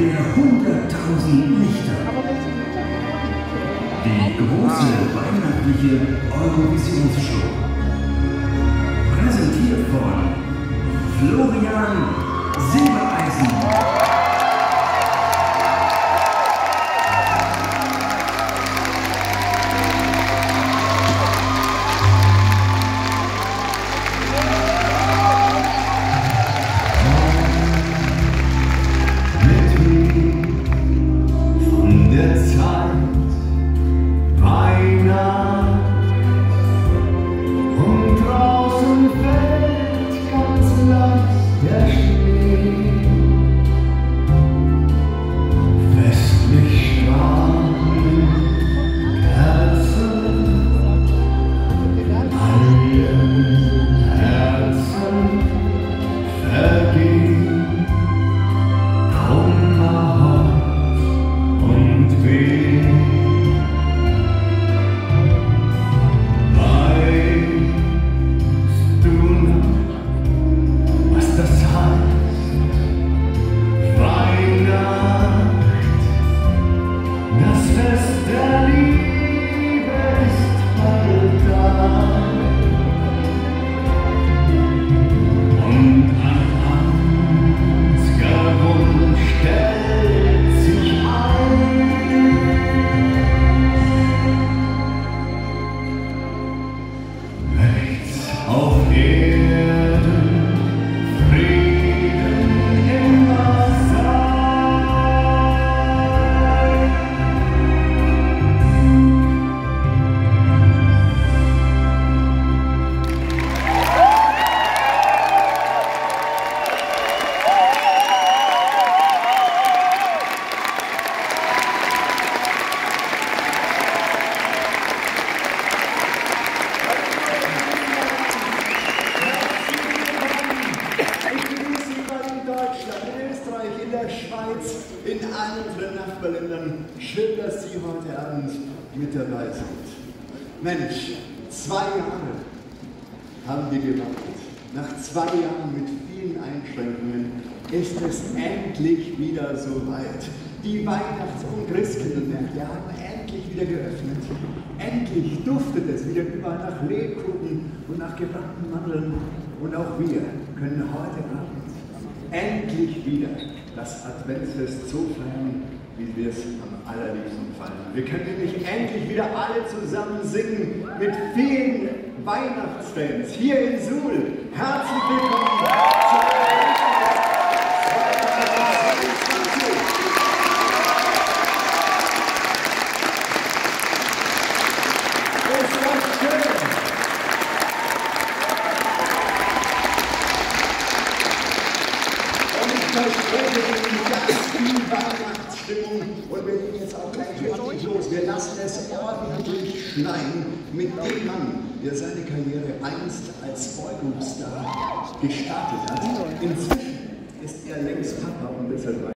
der 100.000 Lichter. Die große weihnachtliche Eurovisionsshow. Präsentiert von Florian Silbereisen. In der Schweiz, in anderen Nachbarländern. Schön, dass Sie heute Abend mit dabei sind. Mensch, 2 Jahre haben wir gewartet. Nach 2 Jahren mit vielen Einschränkungen ist es endlich wieder soweit. Die Weihnachts- und Christkindlmärkte haben endlich wieder geöffnet. Endlich duftet es wieder überall nach Lebkuchen und nach gebackenen Mandeln. Und auch wir können heute Abend endlich wieder das Adventsfest so feiern, wie wir es am allerliebsten feiern. Wir können nämlich endlich wieder alle zusammen singen mit vielen Weihnachtsfans hier in Suhl. Herzlich willkommen zur Ist das schön? Ich verspreche Ihnen ganz viel Weihnachtsstimmung und wir gehen jetzt auch gleich richtig los. Wir lassen es ordentlich schneien mit dem Mann, der seine Karriere einst als Boygroup-Star gestartet hat. Inzwischen ist er längst Papa und deshalb